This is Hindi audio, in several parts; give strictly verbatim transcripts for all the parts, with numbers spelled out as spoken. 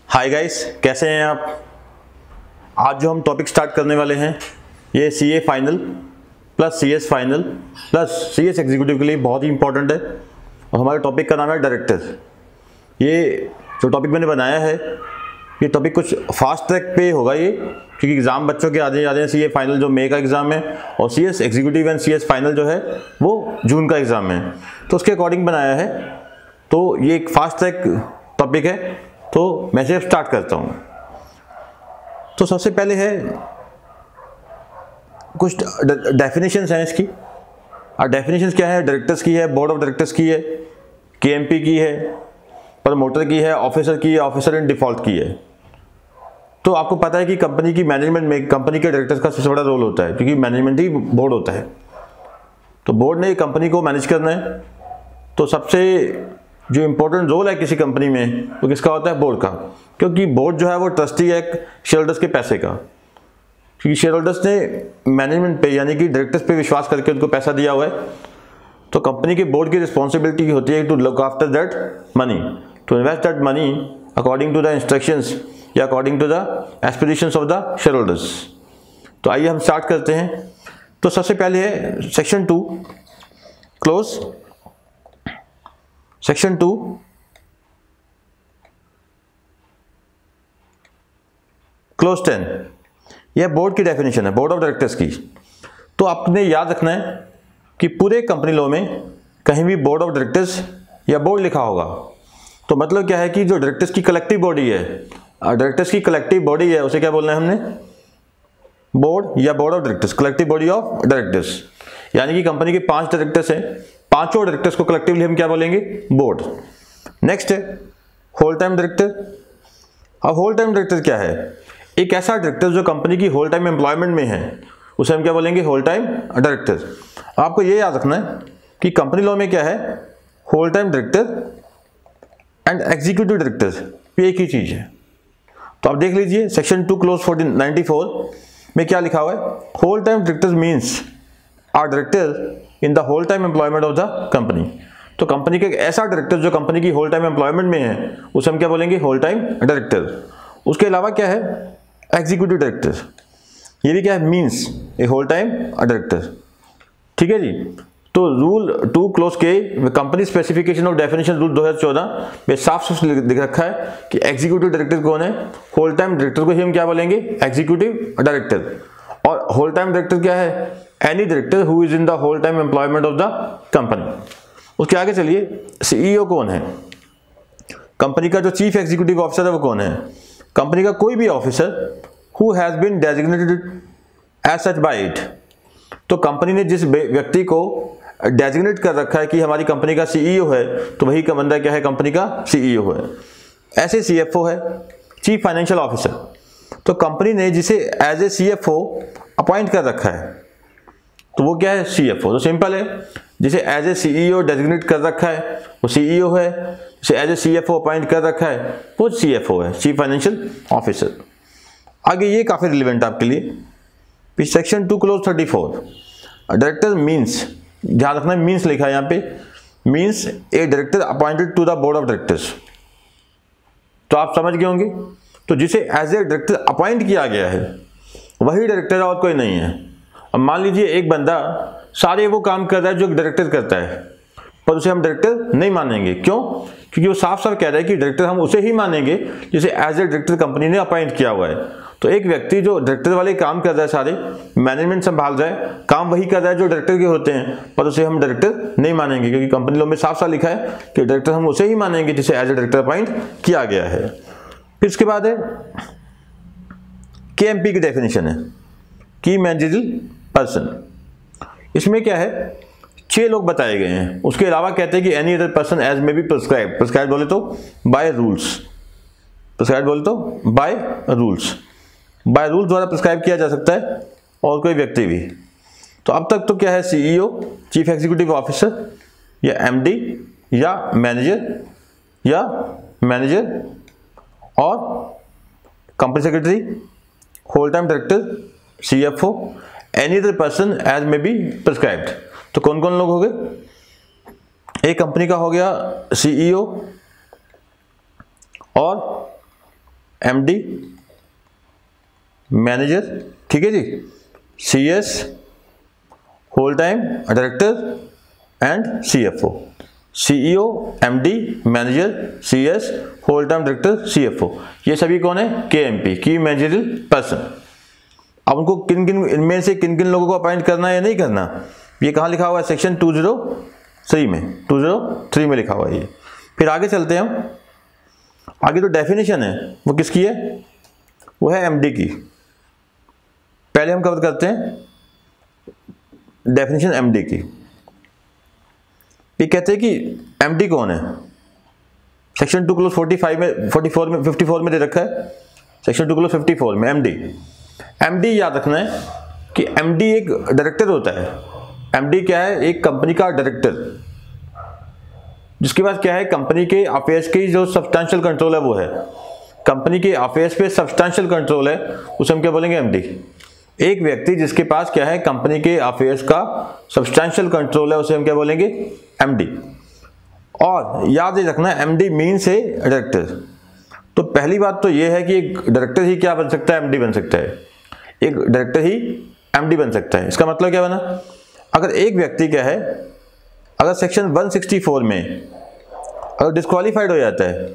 हाय गाइस, कैसे हैं आप। आज जो हम टॉपिक स्टार्ट करने वाले हैं ये C A final plus C S final plus C S executive के लिए बहुत ही इंपॉर्टेंट है। और हमारे टॉपिक का नाम है डायरेक्टर। ये जो टॉपिक मैंने बनाया है ये टॉपिक कुछ फास्ट ट्रैक पे होगा ये, क्योंकि एग्ज़ाम बच्चों के आने जाते हैं। सी ए फाइनल जो मई का एग्ज़ाम है और C S executive and C S final जो है वो जून का एग्ज़ाम है, तो उसके अकॉर्डिंग बनाया है। तो ये एक फास्ट ट्रैक टॉपिक है, तो मैं से स्टार्ट करता हूँ। तो सबसे पहले है कुछ डेफिनेशंस हैं इसकी। और डेफिनेशंस क्या है? डायरेक्टर्स की है, बोर्ड ऑफ डायरेक्टर्स की है, के एम पी की है, प्रमोटर की है, ऑफिसर की है, ऑफिसर इन डिफॉल्ट की है। तो आपको पता है कि कंपनी की मैनेजमेंट में कंपनी के डायरेक्टर्स का सबसे बड़ा रोल होता है, क्योंकि मैनेजमेंट ही बोर्ड होता है। तो बोर्ड ने कंपनी को मैनेज करना है, तो सबसे जो इम्पोर्टेंट रोल है किसी कंपनी में वो किसका होता है? बोर्ड का। क्योंकि बोर्ड जो है वो ट्रस्टी है शेयर होल्डर्स के पैसे का, क्योंकि शेयर होल्डर्स ने मैनेजमेंट पे यानी कि डायरेक्टर्स पे विश्वास करके उनको पैसा दिया हुआ है। तो कंपनी के बोर्ड की रिस्पॉन्सिबिलिटी होती है to look after that money, to invest that money according to the instructions या according to the aspirations of the share holders. तो आइए हम स्टार्ट करते हैं। तो सबसे पहले है section two clause section two clause ten, यह बोर्ड की डेफिनेशन है, बोर्ड ऑफ डायरेक्टर्स की। तो आपने याद रखना है कि पूरे कंपनी लॉ में कहीं भी बोर्ड ऑफ डायरेक्टर्स या बोर्ड लिखा होगा तो मतलब क्या है कि जो डायरेक्टर्स की कलेक्टिव बॉडी है, डायरेक्टर्स की कलेक्टिव बॉडी है, उसे क्या बोलना है हमने? बोर्ड या board of directors, collective body of directors. यानी कि कंपनी के पांच डायरेक्टर्स हैं, पांचों डायरेक्टर्स को कलेक्टिवली हम क्या बोलेंगे? बोर्ड। नेक्स्ट है होल टाइम डायरेक्टर। अब होल टाइम डायरेक्टर क्या है? एक ऐसा डायरेक्टर जो कंपनी की होल टाइम एम्प्लॉयमेंट में है, उसे हम क्या बोलेंगे? Whole time director. आपको ये याद रखना है कि कंपनी लॉ में क्या है? Whole time director and executive director एक ही चीज है। तो आप देख लीजिए section two clause fourteen ninety four में क्या लिखा हुआ है? Whole time director means are director in the whole time employment of the company. तो कंपनी का एक ऐसा डायरेक्टर जो कंपनी की होल टाइम एम्प्लॉयमेंट में है उसे हम क्या बोलेंगे? Whole time director. उसके अलावा क्या है? Executive director. ये भी क्या है? Means a whole time director. ठीक है जी। तो रूल टू क्लोज के company specification of definition rule दो हज़ार चौदह में साफ साफ लिख रखा है कि एग्जीक्यूटिव डायरेक्टर कौन है? होल टाइम डायरेक्टर को ही हम क्या बोलेंगे? Executive director. और होल टाइम डायरेक्टर क्या है? Any director who is in the whole time employment of the company. उसके आगे चलिए, सीईओ कौन है? कंपनी का जो चीफ एग्जीक्यूटिव ऑफिसर है वो कौन है? कंपनी का कोई भी officer who has been designated as such by it. तो कंपनी ने जिस व्यक्ति को डेजिग्नेट कर रखा है कि हमारी कंपनी का सीईओ है, तो वही का बंदा क्या है? कंपनी का सीईओ है। ऐसे सीएफओ है, चीफ फाइनेंशियल ऑफिसर। तो कंपनी ने जिसे एज ए सीएफओ अपॉइंट कर रखा है तो वो क्या है? सीएफओ। तो सिंपल है, जिसे एज ए सीईओ डेजिग्नेट कर रखा है वो सीईओ है, जिसे एज ए सीएफओ अपॉइंट कर रखा है वो सीएफओ है, चीफ फाइनेंशियल ऑफिसर। आगे ये काफी रिलेवेंट आपके लिए। Section two clause thirty four director means, ध्यान रखना मीन्स लिखा है यहाँ पे, means a director appointed to the board of directors. तो आप समझ गए होंगे। तो जिसे एज ए डायरेक्टर अपॉइंट किया गया है वही डायरेक्टर है और कोई नहीं है। अब मान लीजिए एक बंदा सारे वो काम कर रहा है जो डायरेक्टर करता है, पर उसे हम डायरेक्टर नहीं मानेंगे। क्यों? क्योंकि वो साफ साफ कह रहा है कि डायरेक्टर हम उसे ही मानेंगे जिसे एज ए डायरेक्टर कंपनी ने अपॉइंट किया हुआ है। तो एक व्यक्ति जो डायरेक्टर वाले काम कर रहा है, सारे मैनेजमेंट संभाल रहा है, काम वही कर रहा है जो डायरेक्टर के होते हैं, पर उसे हम डायरेक्टर नहीं मानेंगे, क्योंकि कंपनी लॉ में साफ साफ लिखा है कि डायरेक्टर हम उसे ही मानेंगे जिसे एज ए डायरेक्टर अपॉइंट किया गया है। फिर इसके बाद है के एम पी की डेफिनेशन है, की मैनेजरियल पर्सन। इसमें क्या है? छह लोग बताए गए हैं। उसके अलावा कहते हैं कि any other person as may be prescribe, prescribe बोले तो बाय रूल्स, प्रिस्क्राइब बोले तो बाय रूल्स, बाय रूल द्वारा प्रिस्क्राइब किया जा सकता है और कोई व्यक्ति भी। तो अब तक तो क्या है? सीईओ, चीफ एग्जीक्यूटिव ऑफिसर या एमडी या मैनेजर या मैनेजर और company secretary, whole time director, CFO, any other person as may be prescribed. तो कौन कौन लोग हो गए? एक कंपनी का हो गया सीईओ और एमडी, मैनेजर, ठीक है जी, CS, whole time director and CFO. CEO, MD, manager, CS, whole time director, CFO, ये सभी कौन है? केएमपी, की मैनेजरियल पर्सन। अब उनको किन किन इनमें से किन किन लोगों को अपॉइंट करना है या नहीं करना, ये कहाँ लिखा हुआ है? सेक्शन टू जीरो थ्री में, टू जीरो थ्री में लिखा हुआ है ये। फिर आगे चलते हैं हम। आगे जो डेफिनेशन है वो किसकी है? वो है एमडी की। पहले हम कवर करते हैं डेफिनेशन एमडी की। ये कहते हैं कि एमडी कौन है? Section two clause forty five में, फोर्टी फोर में, फिफ्टी फोर में दे रखा है। Section two clause fifty four में एमडी, एमडी याद रखना है कि एमडी एक डायरेक्टर होता है। एमडी क्या है? एक कंपनी का डायरेक्टर, जिसके पास क्या है? कंपनी के अफेयर्स की जो सब्सटेंशियल कंट्रोल है वो है। कंपनी के अफेयर्स पे सब्सटेंशियल कंट्रोल है, उसे हम क्या बोलेंगे? एमडी। एक व्यक्ति जिसके पास क्या है? कंपनी के अफेयर्स का सब्सटेंशियल कंट्रोल है, उसे हम क्या बोलेंगे? एमडी। और याद रखना है एमडी मीन्स ए डायरेक्टर। तो पहली बात तो ये है कि एक डायरेक्टर ही क्या बन सकता है? एमडी बन सकता है। एक डायरेक्टर ही एमडी बन सकता है। इसका मतलब क्या बना? अगर एक व्यक्ति क्या है, अगर सेक्शन वन सिक्सटी फोर में अगर डिस्क्वालीफाइड हो जाता है,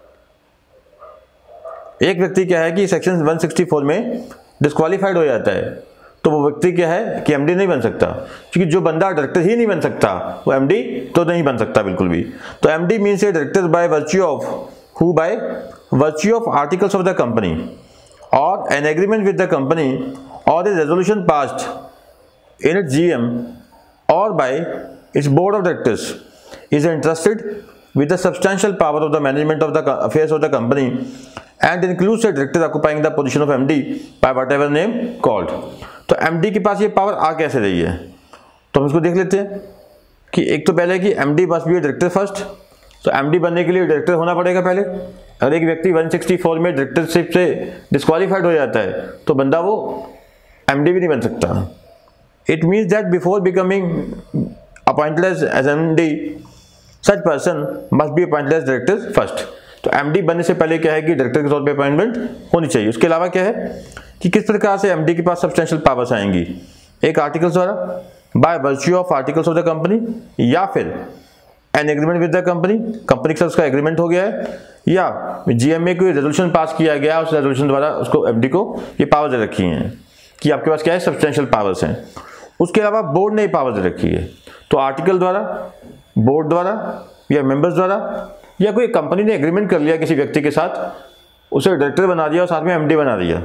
एक व्यक्ति क्या है कि सेक्शन वन सिक्सटी फोर में डिस्क्वालीफाइड हो जाता है, तो वो व्यक्ति क्या है कि एमडी नहीं बन सकता। क्योंकि जो बंदा डायरेक्टर ही नहीं बन सकता वो एमडी तो नहीं बन सकता बिल्कुल भी। तो MD means a director by virtue of, who by virtue of articles of the company और an agreement with the company और a resolution passed in it GM और by its board of directors is entrusted with the substantial power of the management of the affairs of the company and includes a director occupying the position of MD by whatever name called। तो एमडी के पास ये पावर आ कैसे रही है? तो हम इसको देख लेते हैं कि एक तो पहले कि MD must be director first. तो एमडी बनने के लिए डायरेक्टर होना पड़ेगा पहले। अगर एक व्यक्ति वन सिक्सटी फोर में डायरेक्टरशिप से डिस्क्वालीफाइड हो जाता है तो बंदा वो एमडी भी नहीं बन सकता। It means that before becoming appointed as, as M D, such person must be appointed as director first। तो एमडी बनने से पहले क्या है कि डायरेक्टर के तौर पे अपॉइंटमेंट होनी चाहिए। उसके अलावा क्या है कि किस प्रकार से एमडी के पास सब्सटेंशियल पावर्स आएंगी? एक आर्टिकल्स द्वारा, by virtue of articles of the company, या फिर an agreement with the company, company के साथ उसका एग्रीमेंट हो गया है, या जीएमए कोई रेजोल्यूशन पास किया गया, उस रेजोल्यूशन द्वारा उसको एमडी को ये पावर दे रखी हैं कि आपके पास क्या है? सब्सटेंशियल पावर्स हैं। उसके अलावा बोर्ड ने पावर दे रखी है। तो आर्टिकल द्वारा, बोर्ड द्वारा या मेंबर्स द्वारा, या कोई कंपनी ने एग्रीमेंट कर लिया किसी व्यक्ति के साथ, उसे डायरेक्टर बना दिया और साथ में एमडी बना दिया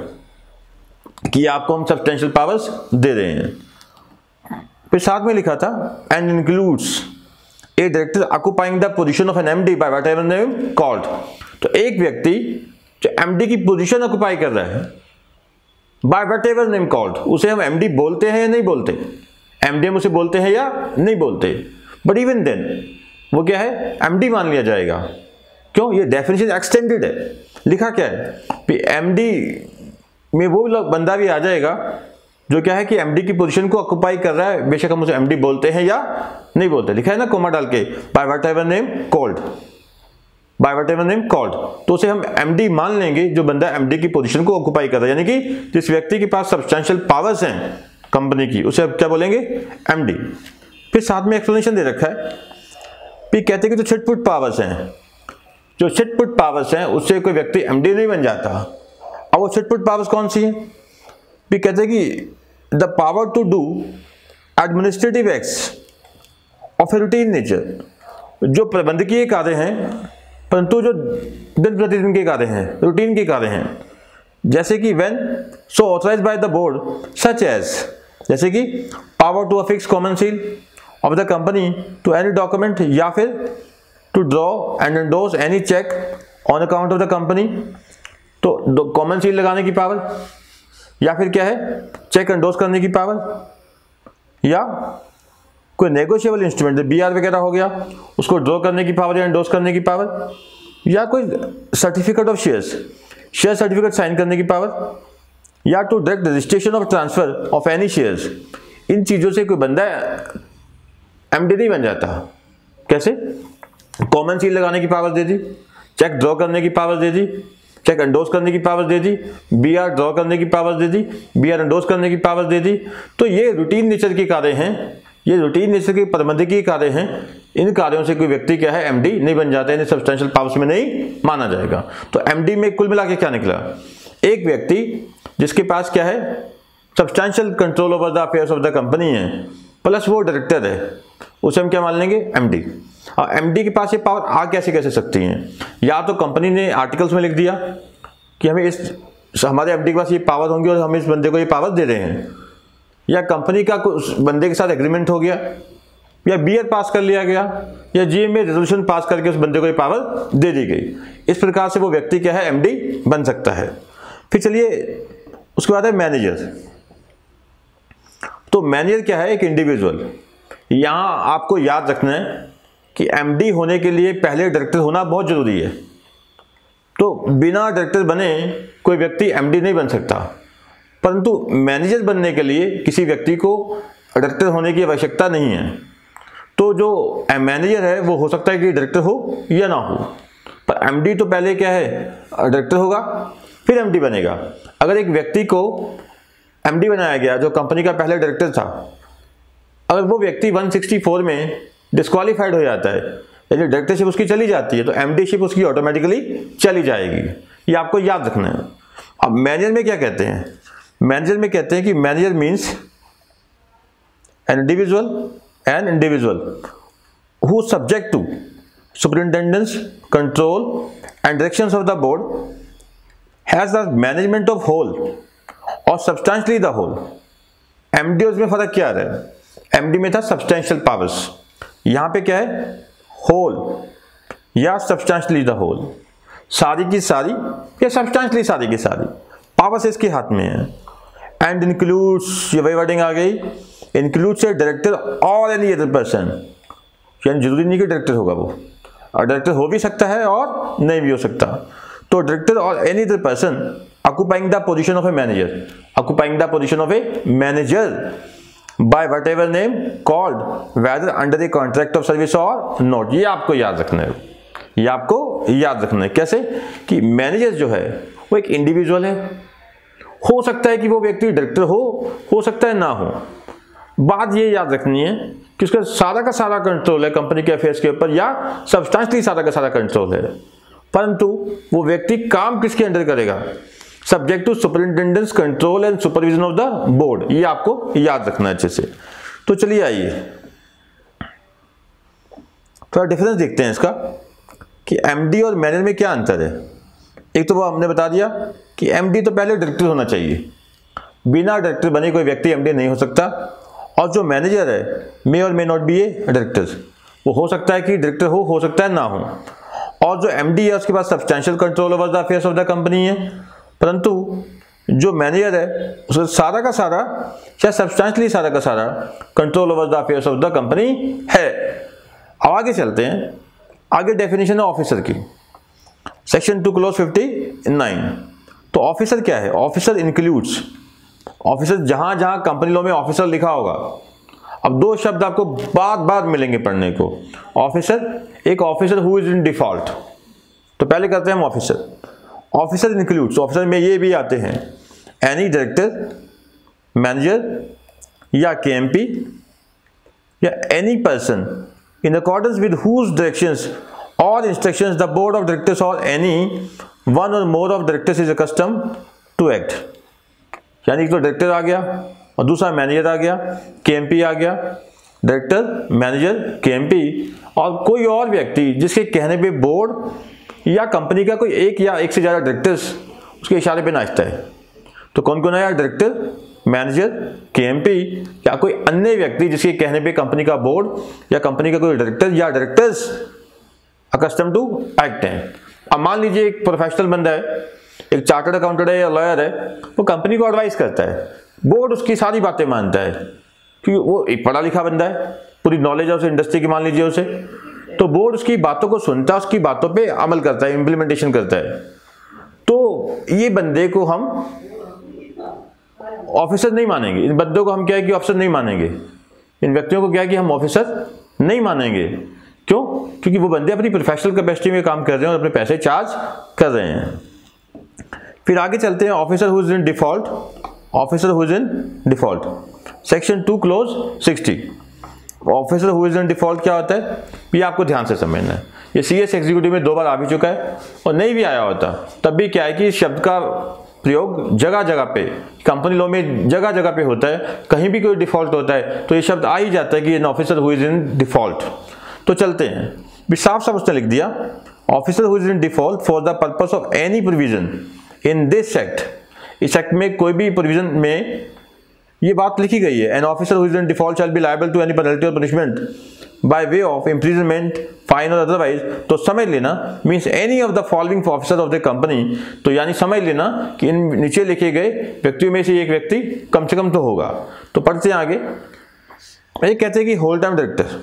कि आपको हम सब्सटेंशियल पावर्स दे रहे हैं। फिर साथ में लिखा था and includes a director occupying the position of an MD by whatever name called. तो एक व्यक्ति जो एमडी की पोजीशन ऑक्यूपाई कर रहा है बाय व्हाटएवर नेम कॉल्ड, उसे हम एमडी बोलते हैं या नहीं बोलते? एमडी हम उसे बोलते हैं या नहीं बोलते? बट इवन देन वो क्या है? एमडी मान लिया जाएगा। क्यों? ये डेफिनेशन एक्सटेंडेड है। लिखा क्या है कि एमडी में वो लोग बंदा भी आ जाएगा जो क्या है कि एमडी की पोजीशन को ऑक्यूपाई कर रहा है, बेशक हम उसे एमडी बोलते हैं या नहीं बोलते। लिखा है ना कोमा डाल के, by whatever name called, by whatever name called, तो उसे हम एमडी मान लेंगे जो बंदा एमडी की पोजीशन को ऑक्यूपाई कर रहा है, यानी कि जिस व्यक्ति के पास सब्सटेंशियल पावर्स हैं कंपनी की, उसे अब क्या बोलेंगे? एमडी। फिर साथ में एक्सप्लेनेशन दे रखा है, फिर कहते हैं कि जो छिटपुट पावर्स हैं, जो छिटपुट पावर्स हैं उससे कोई व्यक्ति एमडी नहीं बन जाता। अब वो छिटपुट पावर्स कौन सी हैं? फिर कहते हैं कि the power to do administrative acts of a routine nature, जो प्रबंधकीय कार्य हैं परंतु जो दिन प्रतिदिन के कार्य हैं, रूटीन के कार्य हैं, जैसे कि when so authorise by the board such as, जैसे कि power to affix common seal of the company to any document, या फिर to draw and endorse any cheque on account of the company, तो कॉमन सील लगाने की पावर, या फिर क्या है चेक एंडोर्स करने की पावर, या कोई नेगोशिएबल इंस्ट्रूमेंट बीआर वगैरह हो गया उसको ड्रॉ करने की पावर या एंडोर्स करने की पावर, या कोई certificate of shares, share certificate sign करने की पावर, या to direct registration of transfer of any shares. इन चीजों से कोई बंदा एमडी नहीं बन जाता। कैसे? कॉमन सील लगाने की पावर दे दी, चेक ड्रॉ करने की पावर दे दी, चेक एंडोर्स करने की पावर दे दी, बी आर ड्रॉ करने की पावर दे दी, बी आर एंडोर्स करने की पावर दे दी। तो ये रूटीन नेचर के कार्य हैं, ये रूटीन नेचर के प्रबंधकीय कार्य हैं। इन कार्यों से कोई व्यक्ति क्या है एमडी नहीं बन जाता है, इन्हें सब्सटेंशियल पावर्स में नहीं माना जाएगा। तो एमडी में कुल मिला के क्या निकला, एक व्यक्ति जिसके पास क्या है substantial control over the affairs of the company है, प्लस वो डायरेक्टर है, उसे हम क्या मान लेंगे एमडी। और एमडी के पास ये पावर आ कैसे कैसे सकती हैं, या तो कंपनी ने आर्टिकल्स में लिख दिया कि हमें इस हमारे एमडी के पास ये पावर होंगी और हम इस बंदे को ये पावर दे रहे हैं, या कंपनी का उस बंदे के साथ एग्रीमेंट हो गया, या बीआर पास कर लिया गया, या जीएम में रेजोल्यूशन पास करके उस बंदे को ये पावर दे दी गई। इस प्रकार से वो व्यक्ति क्या है एमडी बन सकता है। फिर चलिए उसके बाद है मैनेजर। तो मैनेजर क्या है, एक इंडिविजुअल। यहां आपको याद रखना है कि एमडी होने के लिए पहले डायरेक्टर होना बहुत जरूरी है। तो बिना डायरेक्टर बने कोई व्यक्ति एमडी नहीं बन सकता, परंतु मैनेजर बनने के लिए किसी व्यक्ति को डायरेक्टर होने की आवश्यकता नहीं है। तो जो मैनेजर है वो हो सकता है कि डायरेक्टर हो या ना हो, पर एमडी तो पहले क्या है डायरेक्टर होगा फिर एमडी बनेगा। अगर एक व्यक्ति को एमडी बनाया गया जो कंपनी का पहले डायरेक्टर था, अगर वो व्यक्ति एक सौ चौंसठ में डिस्क्वालीफाइड हो जाता है, यानी डायरेक्टरशिप उसकी चली जाती है, तो एमडीशिप उसकी ऑटोमेटिकली चली जाएगी। ये आपको याद रखना है। अब मैनेजर में क्या कहते हैं, मैनेजर में कहते हैं कि manager means an individual an individual who subject to superintendence control and directions of the board has the management of whole और सब्सटेंशियली द होल। एमडी में फर्क क्या है, एमडी में था सब्सटेंशियल पावर्स, यहां पे क्या है होल या सब्सटेंशियली द होल, सारी की सारी या सब्सटेंशियली सारी की सारी पावर्स इसके हाथ में है। एंड इंक्लूड्स, ये वही वर्डिंग आ गई, इंक्लूड्स ए डायरेक्टर और एनी अदर पर्सन, यानी जरूरी नहीं कि डायरेक्टर होगा वो, और डायरेक्टर हो भी सकता है और नहीं भी हो सकता। तो डायरेक्टर और any other person occupying the position of a manager, occupying the position of a manager by whatever name called whether under the contract of service or not। ये आपको याद रखना है, ये आपको याद रखना है। कैसे कि मैनेजर जो है वो एक इंडिविजुअल है, हो सकता है कि वो व्यक्ति डायरेक्टर हो हो सकता है ना हो। बात ये याद रखनी है कि उसका सारा का सारा कंट्रोल है कंपनी के अफेयर्स के ऊपर, या सब्सटेंशियली सारा का सारा कंट्रोल है, परंतु वो व्यक्ति काम किसके अंडर करेगा, subject to superintendence control and supervision of the board. ये आपको याद रखना है अच्छे से। तो चलिए आइए थोड़ा डिफरेंस देखते हैं इसका कि एमडी और मैनेजर में क्या अंतर है। एक तो वो हमने बता दिया कि एमडी तो पहले डायरेक्टर होना चाहिए, बिना डायरेक्टर बने कोई व्यक्ति एमडी नहीं हो सकता। और जो मैनेजर है मे और may not be a director, वो हो सकता है कि डायरेक्टर हो हो सकता है ना हो। और जो एमडी है उसके पास substantial control over the affairs of the company है, परंतु जो मैनेजर है उसका सारा का सारा या सब्सटेंशियली सारा का सारा control over the affairs of the company है। अब आगे चलते हैं, आगे डेफिनेशन है ऑफिसर की, section two clause fifty nine. तो ऑफिसर क्या है, ऑफिसर इंक्लूड्स, ऑफिसर जहां जहां कंपनी लॉ में ऑफिसर लिखा होगा, अब दो शब्द आपको बार बार मिलेंगे पढ़ने को। ऑफिसर, एक officer who is in default, तो पहले करते हैं हम ऑफिसर। ऑफिसर इंक्लूड्स, ऑफिसर में ये भी आते हैं एनी डायरेक्टर, मैनेजर या केएमपी या any person in accordance with whose directions और instructions the board of directors और एनी वन और more of directors is accustom to act. यानी तो डायरेक्टर आ गया और दूसरा मैनेजर आ गया, केएमपी आ गया, डायरेक्टर, मैनेजर, केएमपी और कोई और व्यक्ति जिसके कहने पे बोर्ड या कंपनी का कोई एक या एक से ज़्यादा डायरेक्टर्स उसके इशारे पे नाचता है। तो कौन कौन है यार, डायरेक्टर, मैनेजर, केएमपी या कोई अन्य व्यक्ति जिसके कहने पे कंपनी का बोर्ड या कंपनी का कोई डायरेक्टर या डायरेक्टर्स अकस्टम टू एक्ट हैं। अब मान लीजिए एक प्रोफेशनल बंदा है, एक चार्टर्ड अकाउंटेंट है या लॉयर है, वो कंपनी को एडवाइस करता है, बोर्ड उसकी सारी बातें मानता है क्योंकि वो एक पढ़ा लिखा बंदा है, पूरी नॉलेज है उसे इंडस्ट्री की, मान लीजिए उसे, तो बोर्ड उसकी बातों को सुनता है, उसकी बातों पे अमल करता है, इंप्लीमेंटेशन करता है। तो ये बंदे को हम ऑफिसर नहीं मानेंगे, इन बंदों को हम क्या है कि ऑफिसर नहीं मानेंगे, इन व्यक्तियों को क्या है कि हम ऑफिसर नहीं मानेंगे। क्यों? क्योंकि वो बंदे अपनी प्रोफेशनल कैपेसिटी में काम कर रहे हैं और अपने पैसे चार्ज कर रहे हैं। फिर आगे चलते हैं, officer who is in default, officer who is in default, section two clause sixty. Officer who is in default क्या होता है, ये आपको ध्यान से समझना है। ये सी एस एग्जीक्यूटिव में दो बार आ भी चुका है, और नहीं भी आया होता तब भी क्या है कि इस शब्द का प्रयोग जगह जगह पे, कंपनी लॉ में जगह जगह पे होता है। कहीं भी कोई डिफॉल्ट होता है तो ये शब्द आ ही जाता है कि an officer who is in default. तो चलते हैं, भी साफ साफ उसने लिख दिया, officer who is in default for the purpose of any provision in this act. इस एक्ट में कोई भी प्रोविजन में ये बात लिखी गई है, an officer who is in default shall be liable to any penalty और punishment by way of imprisonment, fine और अदरवाइज। तो समझ लेना means any of the following officer of the company. तो यानी समझ लेना कि इन नीचे लिखे गए व्यक्तियों में से एक व्यक्ति कम से कम तो होगा। तो पढ़ते हैं आगे, ये कहते हैं कि होल टाइम डायरेक्टर,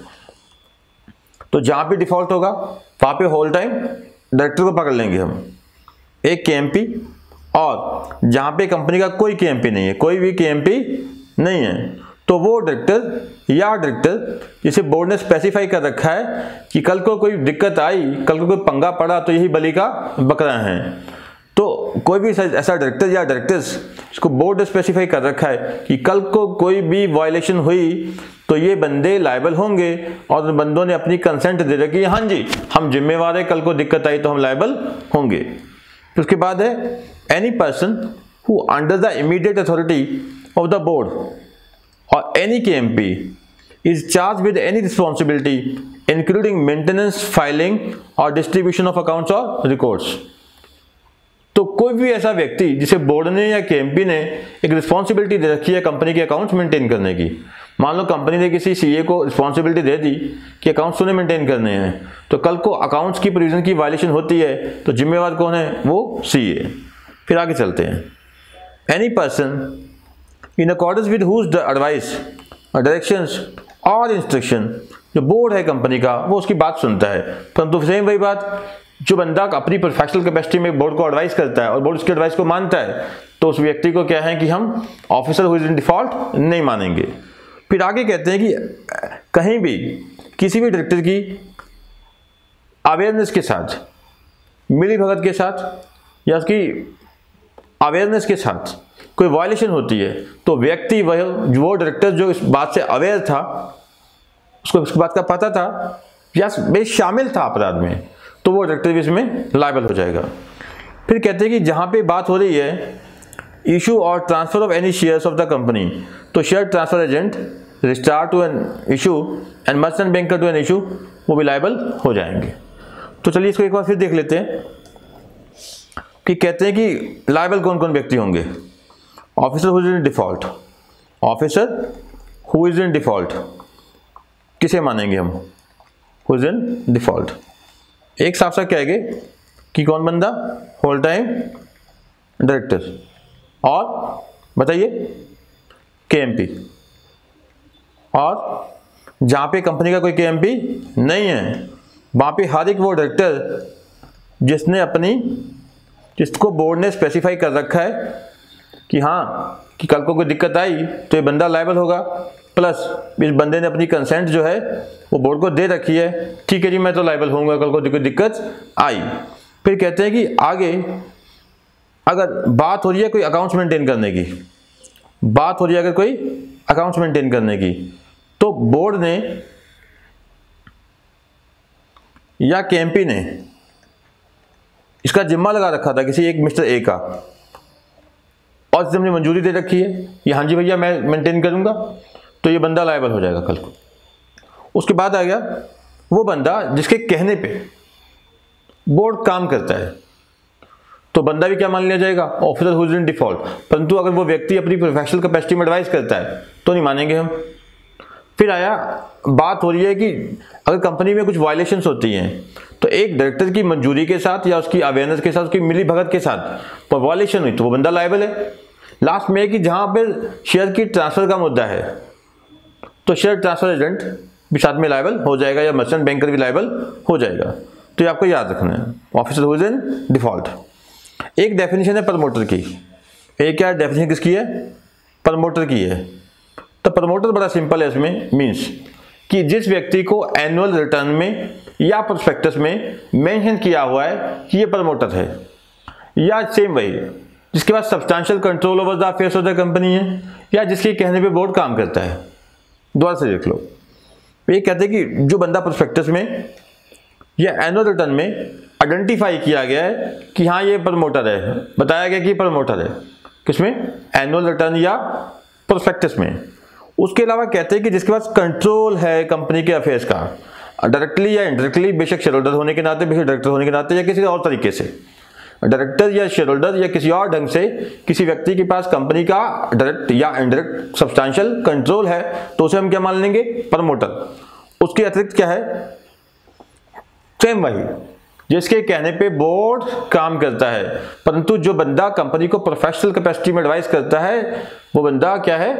तो जहां पे डिफॉल्ट होगा वहां पे होल टाइम डायरेक्टर को पकड़ लेंगे हम, एक के एम पी, और जहां पे कंपनी का कोई के एम पी नहीं है, कोई भी के एम पी नहीं है, तो वो डायरेक्टर या डायरेक्टर जिसे बोर्ड ने स्पेसिफाई कर रखा है कि कल को कोई दिक्कत आई, कल को कोई पंगा पड़ा तो यही बलि का बकरा है। तो कोई भी ऐसा डायरेक्टर या डायरेक्टर्स इसको बोर्ड ने स्पेसिफाई कर रखा है कि कल को कोई भी वायलेशन हुई तो ये बंदे लायबल होंगे, और बंदों ने अपनी कंसेंट दे रखी है, हाँ जी हम जिम्मेवार है, कल को दिक्कत आई तो हम लायबल होंगे। फिर उसके बाद है, any person who under the immediate authority of the board और any K M P is charge with any responsibility including maintenance, filing और डिस्ट्रीब्यूशन ऑफ अकाउंट्स और रिकॉर्ड्स। तो कोई भी ऐसा व्यक्ति जिसे बोर्ड ने या के एम पी ने एक रिस्पॉन्सिबिलिटी दे रखी है कंपनी के अकाउंट्स मेंटेन करने की, मान लो कंपनी ने किसी सीए को रिस्पॉन्सिबिलिटी दे दी कि अकाउंट्स उन्हें मेंटेन करने हैं, तो कल को अकाउंट्स की प्रोविजन की वायलेशन होती है तो जिम्मेवार कौन है, वो सीए। फिर आगे चलते हैं, any person in accordance with whose advice, directions और इंस्ट्रक्शन, जो बोर्ड है कंपनी का वो उसकी बात सुनता है, परंतु सेम वही बात, जो बंदा अपनी प्रोफेशनल कैपेसिटी में बोर्ड को एडवाइस करता है और बोर्ड उसके एडवाइस को मानता है, तो उस व्यक्ति को क्या है कि हम officer who is in default नहीं मानेंगे। फिर आगे कहते हैं कि कहीं भी किसी भी डायरेक्टर की अवेयरनेस के साथ, मिली भगत के साथ या उसकी अवेयरनेस के साथ कोई वायलेशन होती है, तो व्यक्ति वह वो डायरेक्टर जो इस बात से अवेयर था, उसको इस बात का पता था या वे शामिल था अपराध में, तो वो डायरेक्टर भी इसमें लायबल हो जाएगा। फिर कहते हैं कि जहां पे बात हो रही है इशू और transfer of any shares of the company, तो share transfer agent, registrar to an issue and merchant banker to an issue, वो भी लायबल हो जाएंगे। तो चलिए इसको एक बार फिर देख लेते हैं कि कहते हैं कि लायबल कौन कौन व्यक्ति होंगे। Officer who is in default, officer who is in default किसे मानेंगे हम, हु इज इन डिफॉल्ट। एक साफ साफ कहेंगे कि कौन बंदा, होल टाइम डायरेक्टर, और बताइए के एम पी, और जहां पे कंपनी का कोई के एम पी नहीं है वहां पे हर एक वो डायरेक्टर जिसने अपनी, जिसको बोर्ड ने स्पेसिफाई कर रखा है कि हाँ कि कल को कोई दिक्कत आई तो ये बंदा लायबल होगा, प्लस इस बंदे ने अपनी कंसेंट जो है वो बोर्ड को दे रखी है, ठीक है जी मैं तो लायबल होऊंगा कल को कोई दिक्कत आई। फिर कहते हैं कि आगे अगर बात हो रही है कोई अकाउंट्स मेंटेन करने की, बात हो रही है अगर कोई अकाउंट्स मेंटेन करने की, तो बोर्ड ने या के एम पी ने इसका जिम्मा लगा रखा था किसी एक मिस्टर ए का, और इसने अपनी मंजूरी दे रखी है कि हाँ जी भैया मैं मेंटेन करूंगा, तो ये बंदा लायबल हो जाएगा कल को। उसके बाद आ गया वो बंदा जिसके कहने पे बोर्ड काम करता है, तो बंदा भी क्या मान लिया जाएगा, officer who is in default. परंतु अगर वो व्यक्ति अपनी प्रोफेशनल कैपेसिटी में एडवाइस करता है तो नहीं मानेंगे हम। फिर आया बात हो रही है कि अगर कंपनी में कुछ वायलेशंस होती हैं तो एक डायरेक्टर की मंजूरी के साथ या उसकी अवेयरनेस के साथ, उसकी मिली भगत के साथ पर वायलेशन हुई तो वो बंदा लायबल है। लास्ट में है कि जहां पर शेयर की ट्रांसफर का मुद्दा है तो शेयर ट्रांसफर एजेंट भी साथ में लायबल हो जाएगा या मर्चेंट बैंकर भी लायबल हो जाएगा। तो ये आपको याद रखना है, officer who is in default. एक डेफिनेशन है प्रमोटर की, एक क्या डेफिनेशन किसकी है, प्रमोटर की है। तो प्रमोटर बड़ा सिंपल है, इसमें मीन्स कि जिस व्यक्ति को एनुअल रिटर्न में या प्रोस्पेक्टस में मेंशन किया हुआ है कि ये प्रमोटर है, या सेम वही जिसके पास substantial control over the affairs of the company है, या जिसके कहने पे बोर्ड काम करता है। दोबारा से देख लो, ये कहते हैं कि जो बंदा प्रोस्पेक्टस में या एनुअल रिटर्न में आइडेंटिफाई किया गया है कि हाँ ये प्रमोटर है, बताया गया कि प्रमोटर है, किसमें, एनुअल रिटर्न या प्रोस्पेक्टस में। उसके अलावा कहते हैं कि जिसके पास कंट्रोल है कंपनी के अफेयर्स का, डायरेक्टली या इनडायरेक्टली, बेशक शेयर होल्डर होने के नाते, बेशक डायरेक्टर होने के नाते, या किसी और तरीके से, डायरेक्टर या शेयर होल्डर या किसी और ढंग से किसी व्यक्ति के पास कंपनी का डायरेक्ट या इनडायरेक्ट सब्सटैंशियल कंट्रोल है, तो उसे हम क्या मान लेंगे, प्रमोटर। उसके अतिरिक्त क्या है, सेम वही जिसके कहने पे बोर्ड काम करता है, परंतु जो बंदा कंपनी को प्रोफेशनल कैपेसिटी में एडवाइस करता है वो बंदा क्या है,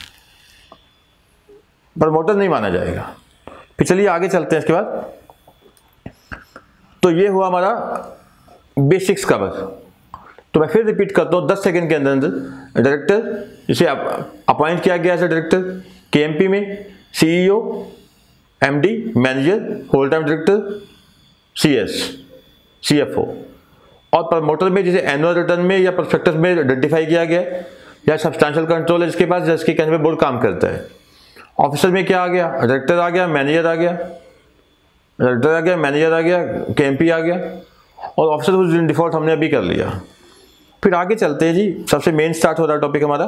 प्रमोटर नहीं माना जाएगा। फिर चलिए आगे चलते हैं। इसके बाद तो ये हुआ हमारा बेसिक्स कवर। तो मैं फिर रिपीट करता हूँ दस सेकंड के अंदर अंदर। डायरेक्टर जिसे अपॉइंट किया गया है डायरेक्टर, केएमपी में CEO, MD, manager, whole time director, CS, CFO, और प्रमोटर में जिसे एनुअल रिटर्न में या प्रोस्पेक्टस में आइडेंटिफाई किया गया या सब्सटैंशियल कंट्रोल है जिसके पास, जिसके कहने पे बोर्ड काम करता है। ऑफिसर में क्या आ गया, डायरेक्टर आ गया, मैनेजर आ गया, डायरेक्टर आ गया, मैनेजर आ गया, केएमपी आ गया, और ऑफिसर हुज इन डिफॉल्ट हमने अभी कर लिया। फिर आगे चलते हैं जी, सबसे मेन स्टार्ट हो रहा है टॉपिक हमारा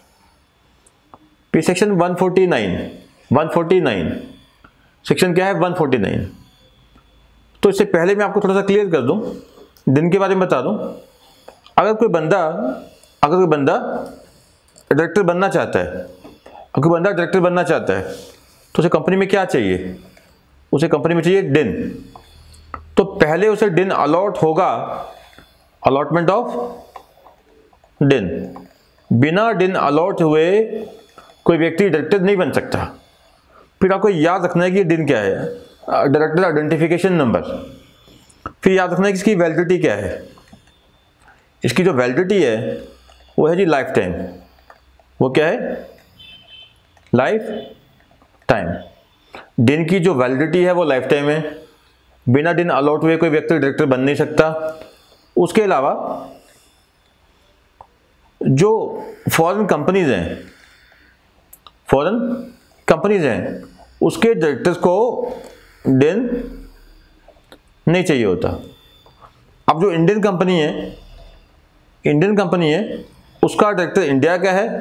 section one forty nine. One forty nine section क्या है, वन फोर्टी नाइन। तो इससे पहले मैं आपको थोड़ा सा क्लियर कर दूं, दिन के बारे में बता दूं। अगर कोई बंदा अगर कोई बंदा डायरेक्टर बनना चाहता है अगर कोई बंदा डायरेक्टर बनना चाहता है तो उसे कंपनी में क्या चाहिए, उसे कंपनी में चाहिए डिन। तो पहले उसे डिन अलॉट होगा, अलॉटमेंट ऑफ डिन। बिना डिन अलॉट हुए कोई व्यक्ति डायरेक्टर नहीं बन सकता। फिर आपको याद रखना है कि डिन क्या है, डायरेक्टर आइडेंटिफिकेशन नंबर। फिर याद रखना है कि इसकी वैलिडिटी क्या है। इसकी जो वैलिडिटी है वो है जी लाइफ टाइम। वो क्या है, लाइफ टाइम। डिन की जो वैलिडिटी है वो लाइफ टाइम है। बिना डिन अलॉट हुए कोई व्यक्ति डायरेक्टर बन नहीं सकता। उसके अलावा जो फॉरेन कंपनीज हैं फॉरेन कंपनीज हैं उसके डायरेक्टर्स को डिन नहीं चाहिए होता। अब जो इंडियन कंपनी है इंडियन कंपनी है उसका डायरेक्टर इंडिया का है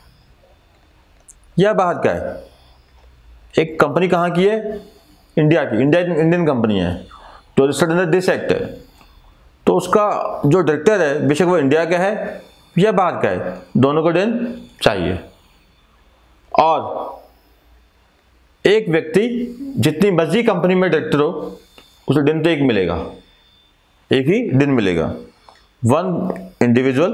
या बाहर का है। एक कंपनी कहाँ की है, इंडिया की, इंडिया इंडियन कंपनी है तो रजिस्टर्ड अंडर दिस एक्ट है। तो उसका जो डायरेक्टर है बेशक वो इंडिया का है या बाहर का है, दोनों को डिन चाहिए। और एक व्यक्ति जितनी मर्जी कंपनी में डायरेक्टर हो उसे डिन तो एक मिलेगा, एक ही डिन मिलेगा। One individual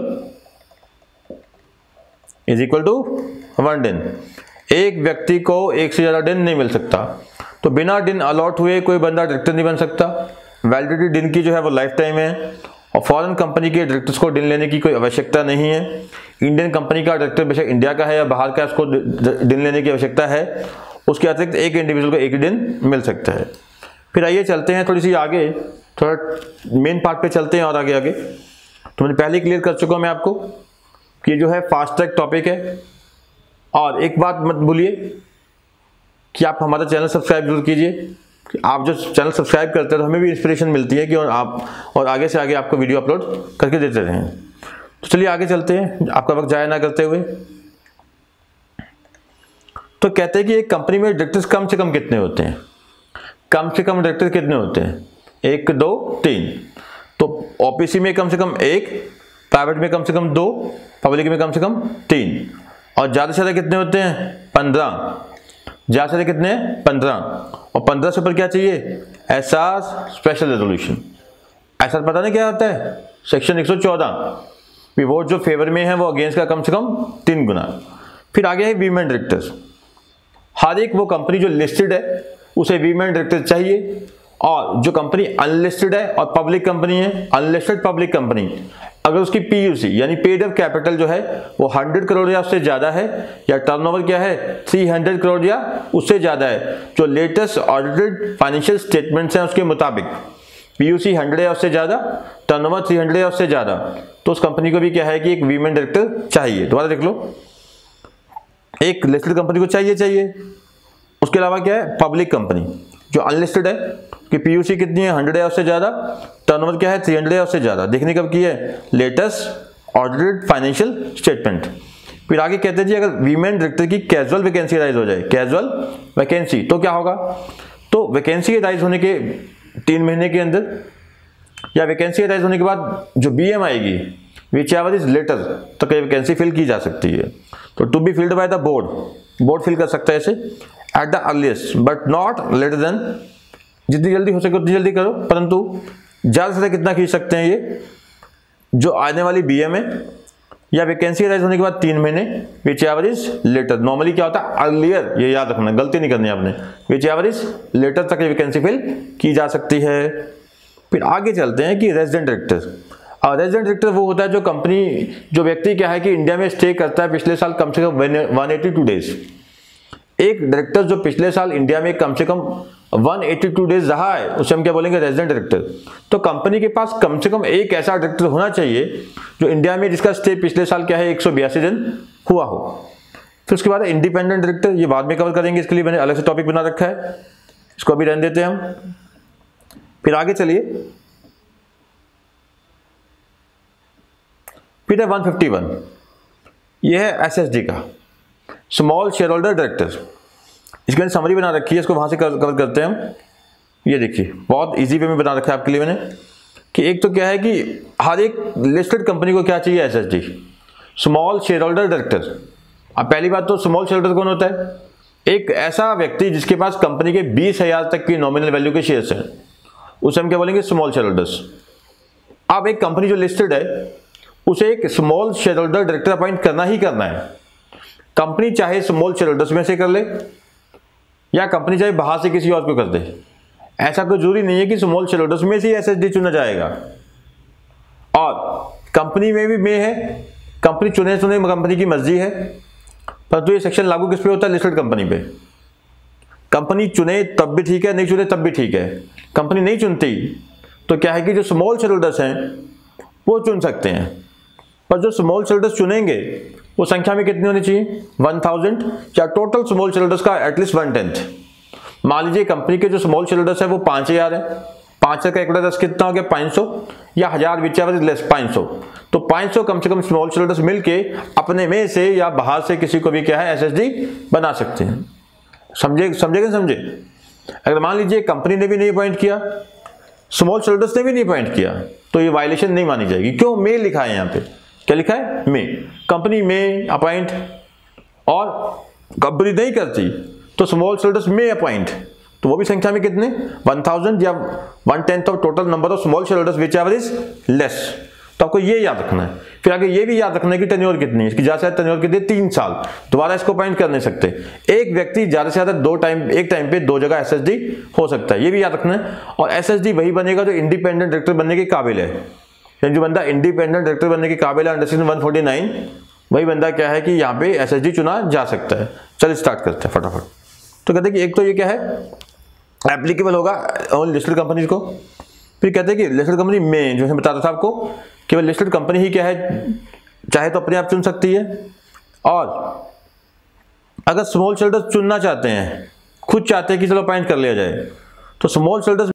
is equal to one DIN. एक व्यक्ति को एक से ज्यादा डिन नहीं मिल सकता। तो बिना डिन अलॉट हुए कोई बंदा डायरेक्टर नहीं बन सकता। वैलिडिटी डिन की जो है वो लाइफ टाइम है। और फॉरेन कंपनी के डायरेक्टर्स को डिन लेने की कोई आवश्यकता नहीं है। इंडियन कंपनी का डायरेक्टर बेशक इंडिया का है या बाहर का, उसको डिन लेने की आवश्यकता है। उसके अतिरिक्त एक इंडिविजुअल को एक ही दिन मिल सकता है। फिर आइए चलते हैं थोड़ी सी आगे, थोड़ा मेन पार्ट पे चलते हैं और आगे आगे। तो मैंने पहले क्लियर कर चुका हूं मैं आपको कि ये जो है फास्ट ट्रैक टॉपिक है। और एक बात मत भूलिए कि आप हमारा चैनल सब्सक्राइब जरूर कीजिए। आप जो चैनल सब्सक्राइब करते हैं तो हमें भी इंस्पिरेशन मिलती है कि और आप और आगे से आगे आपको वीडियो अपलोड करके देते रहें। तो चलिए आगे चलते हैं आपका वक्त जाया ना करते हुए। तो कहते हैं कि एक कंपनी में डायरेक्टर्स कम से कम कितने होते हैं, कम से कम डायरेक्टर कितने होते हैं, एक, दो, तीन। तो ओपीसी में कम से कम एक, प्राइवेट में कम से कम दो, पब्लिक में कम से कम तीन, और ज्यादा से ज्यादा कितने होते हैं, पंद्रह। ज्यादा से ज्यादा कितने हैं, पंद्रह। और पंद्रह से ऊपर क्या चाहिए, एसआर स्पेशल रेजोल्यूशन। एसआर पता नहीं क्या होता है, सेक्शन एक सौ चौदह। वोट जो फेवर में है वो अगेंस्ट का कम से कम तीन गुना। फिर आगे है वीमेन डायरेक्टर्स। हर एक वो कंपनी जो लिस्टेड है उसे वीमेन डायरेक्टर चाहिए। और जो कंपनी अनलिस्टेड है और पब्लिक कंपनी है, अनलिस्टेड पब्लिक कंपनी, अगर उसकी पीयूसी यानी पेड अप कैपिटल जो है वो सौ करोड़ या उससे ज्यादा है, या टर्नओवर क्या है तीन सौ करोड़ या उससे ज्यादा है, जो लेटेस्ट ऑडिटेड फाइनेंशियल स्टेटमेंट्स हैं उसके मुताबिक, पीयूसी हंड्रेड या उससे ज़्यादा, टर्नओवर थ्री हंड्रेड या उससे ज़्यादा, तो उस कंपनी को भी क्या है कि एक वीमेन डायरेक्टर चाहिए। दोबारा देख लो, एक लिस्टेड कंपनी को चाहिए चाहिए उसके अलावा क्या है, पब्लिक कंपनी जो अनलिस्टेड है कि पीयूसी कितनी है, हंड्रेड या उससे ज़्यादा, टर्नओवर क्या है, थ्री हंड्रेड या उससे ज़्यादा, देखने कब की है, लेटेस्ट ऑडिटेड फाइनेंशियल स्टेटमेंट। फिर आगे कहते हैं जी अगर वीमेन डायरेक्टर की कैजुअल वैकेंसी राइज हो जाए, कैजुअल वैकेंसी तो क्या होगा, तो वैकेंसी राइज होने के तीन महीने के अंदर या वैकेंसी राइज होने के बाद जो बीएम आएगी विच एवर इज लेटर तक ये वैकेंसी फिल की जा सकती है। तो to be filled by the board, board fill कर सकता है इसे at the earliest but not later than, जितनी जल्दी हो सके उतनी जल्दी करो, परंतु ज़्यादा से ज़्यादा कितना खींच सकते हैं ये, जो आने वाली बीएम है या वैकेंसी राइज होने के बाद तीन महीने whichever is later, normally क्या होता है अर्लियर, ये याद रखना, गलती नहीं करनी आपने, विच एवर इज लेटर तक ये वैकेंसी फिल की जा सकती है। फिर आगे चलते हैं कि रेजिडेंट डायरेक्टर। और रेजिडेंट डायरेक्टर वो होता है जो कंपनी, जो व्यक्ति क्या है कि इंडिया में स्टे करता है पिछले साल कम से कम वन एटी टू डेज। एक डायरेक्टर जो पिछले साल इंडिया में कम से कम वन एटी टू डेज रहा है उसे हम क्या बोलेंगे, रेजिडेंट डायरेक्टर। तो कंपनी के पास कम से कम एक ऐसा डायरेक्टर होना चाहिए जो इंडिया में जिसका स्टे पिछले साल क्या है एक सौ बयासी दिन हुआ हो। फिर उसके बाद इंडिपेंडेंट डायरेक्टर, ये बाद में कवर करेंगे, इसके लिए मैंने अलग से टॉपिक बना रखा है, इसको अभी रहने देते हैं हम। फिर आगे चलिए, फिर है वन फिफ्टी वन, ये है एसएसडी का, स्मॉल शेयर होल्डर डायरेक्टर। इसके मैंने समरी बना रखी है, इसको वहाँ से कवर करते हैं हम। ये देखिए बहुत इजी वे में बना रखा है आपके लिए मैंने, कि एक तो क्या है कि हर एक लिस्टेड कंपनी को क्या चाहिए, SSD, small share holder director. अब पहली बात तो स्मॉल शेयर होल्डर कौन होता है, एक ऐसा व्यक्ति जिसके पास कंपनी के बीस हजार तक की नॉमिनल वैल्यू के शेयर्स हैं, उसे हम क्या बोलेंगे, स्मॉल शेयर होल्डर्स। अब एक कंपनी जो लिस्टेड है उसे एक small share holder director appoint करना ही करना है। कंपनी चाहे स्मॉल शेयर होल्डर्स में से कर ले या कंपनी चाहे बाहर से किसी और को कर दे, ऐसा कोई जरूरी नहीं है कि स्मॉल शेयर होल्डर्स में से ही एसएसडी चुना जाएगा। और कंपनी में भी में है, कंपनी चुने चुने कंपनी की मर्जी है, परंतु ये सेक्शन लागू किस पे होता है, लिस्टेड कंपनी पे। कंपनी चुने तब भी ठीक है, नहीं चुने तब भी ठीक है। कंपनी नहीं चुनती तो क्या है कि जो स्मॉल शेयर होल्डर्स हैं वो चुन सकते हैं, पर जो स्मॉल शेयर होल्डर्स चुनेंगे वो संख्या में कितनी होनी चाहिए, वन थाउजेंड, या टोटल स्मॉल शेयर होल्डर्स का एटलीस्ट वन टेंथ। मान लीजिए कंपनी के जो स्मॉल शेयर होल्डर्स है वो पाँच हजार है, पाँच का एक बटा दस कितना हो गया, पाँच सौ, या हजार विच एवर इज लेस पाँच सौ, तो पाँच सौ कम से कम स्मॉल शेयर होल्डर्स मिलके अपने में से या बाहर से किसी को भी क्या है एसएसडी बना सकते हैं। समझे समझे समझे। अगर मान लीजिए कंपनी ने भी नहीं अपॉइंट किया, स्मॉल शेयर होल्डर्स ने भी नहीं अपॉइंट किया, तो ये वायलेशन नहीं मानी जाएगी। क्यों, मे लिखा है यहाँ पे, क्या लिखा है, मे, कंपनी में अपॉइंट, और कंपनी नहीं करती तो स्मॉल शेयर होल्डर्स में अपॉइंट, तो वो भी संख्या में कितने, वन थाउजेंड या one tenth of total number of small share holders whichever is less. तो आपको ये याद रखना है। फिर आगे ये भी याद रखना है कि टेन्योर कितनी है इसकी, ज्यादा से ज्यादा टेन्योर कितनी है, तीन साल, दोबारा इसको अपॉइंट कर नहीं सकते। एक व्यक्ति ज्यादा से ज्यादा दो टाइम, एक टाइम पे दो जगह एसएसडी हो सकता है, ये भी याद रखना है। और एसएसडी वही बनेगा जो इंडिपेंडेंट डायरेक्टर बनने के काबिल है, जो बंदा इंडिपेंडेंट डायरेक्टर बनने के काबिल है under section one forty nine, वही बंदा क्या है कि यहाँ पे एसएसडी चुना जा सकता है। चलिए स्टार्ट करते हैं फटाफट। तो कहते हैं कि एक तो ये क्या है, एप्लीकेबल होगा ओनली लिस्टेड कंपनीज को। फिर कहते हैं कि लिस्टेड कंपनी में, जो मैं बता रहा था आपको, केवल लिस्टेड कंपनी ही क्या है चाहे तो अपने आप चुन सकती है, और अगर स्मॉल शेयर होल्डर्स चुनना चाहते हैं, खुद चाहते हैं कि चलो अपॉइंट कर लिया जाए, तो स्मॉल शेयर होल्डर्स